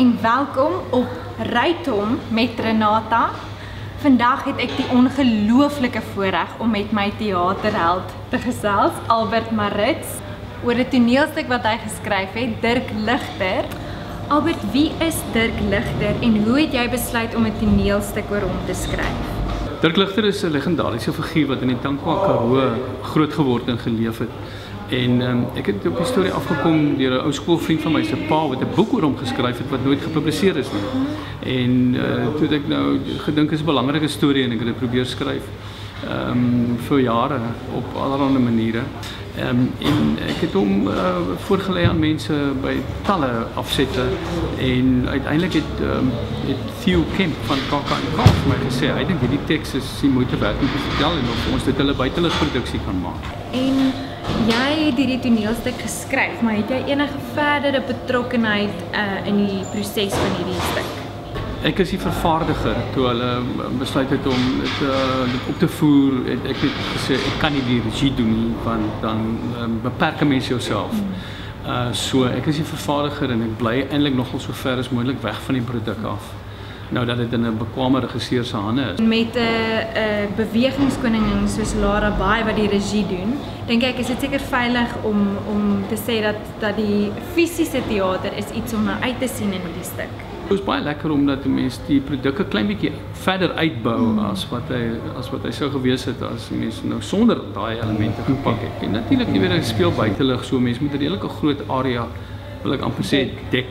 en welkom op Rytom met Renata. Vandag het ek die ongelooflike voorreg om met my theaterheld te gesels, Albert Maritz, oor 'n toneelstuk wat hy geskryf het, Dirk Ligter. Albert, wie is Dirk Ligter en hoe het jy besluit om 'n toneelstuk oor hom te skryf? Dirk Ligter is 'n legendariese figuur wat in die Tankwa Karoo groot geword en geleef het. En ek het op die storie afgekom deur 'n ou skoolvriend van my se pa wat 'n boek oor hom geskryf het wat nooit gepubliseer is nie. En toe het ek nou gedink is 'n belangrike storie en ek het dit probeer skryf vir jare op allerlei maniere. En ek het hom voorgelê aan mense by talle afsette en uiteindelik het Theo Kemp van KAK&K vir my gesê, hy dink hierdie teks is die moeite werd om te vertel en of ons dit hulle buiteligproduksie kan maak. En jy het hierdie toneelstuk geskryf, maar het jy enige verdere betrokkenheid in die proses van hierdie stuk? Ek is die vervaardiger. Toe hulle besluit het om dit op te voer, het ek het gesê ek kan nie die regie doen nie, want dan beperk 'n mens jouself. So ek is die vervaardiger en ek bly eintlik nogal so ver as moontlik weg van die produk af. Nou dat dit in 'n bekwame regisseur se hande is. Met 'n bewegingskoningin soos Lara Baai wat die regie doen, dink ek is dit seker veilig om te sê dat die fisiese teater is iets om na uit te sien in hierdie stuk. Het is baie lekker omdat die mens die produk 'n klein bietjie verder uitbou as wat hy sou gewees het as mense nou sonder daai elemente gepak het. En natuurlik jy weet hy speel buitelug, so mense moet 'n redelike groot area, wil ek amper sê, dek.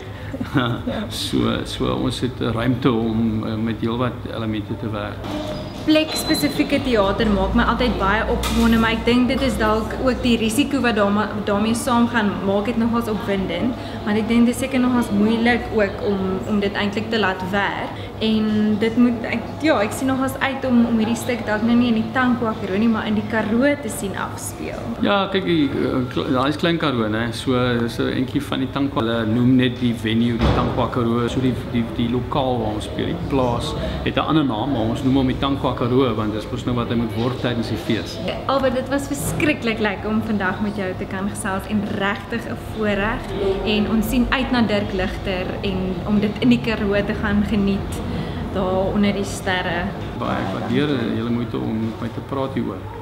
So ons het ruimte om met heelwat elemente te werk. Plek-spesifieke teater maak my altyd baie opgewonde, maar ek dink dit is dalk ook die risiko wat daarmee saamgaan, maak dit nogals opwindend, want ek dink dit is seker nogals moeilik ook om dit eintlik te laat werk. En dit moet ek sien nogals uit om hierdie stuk dalk nou nie in die Tankwa Karoo nie, maar in die Karoo te sien afspeel. Ja, kyk, daar is Klein Karoo, né? So dis 'n entjie van die Tankwa. Hulle noem net die venue die Tankwa Karoo. So die lokaal waar ons speel, die plaas het 'n ander naam, maar ons noem hom die Tankwa Karoo want dis mos nou wat hy moet word tydens die fees. Albert, dit was verskriklik lekker om vandag met jou te kan gesels en regtig 'n voorreg en ons sien uit na Dirk Ligter en om dit in die Karoo te gaan geniet daar onder die sterre. Baie waardeer julle moeite om met my te praat hieroor.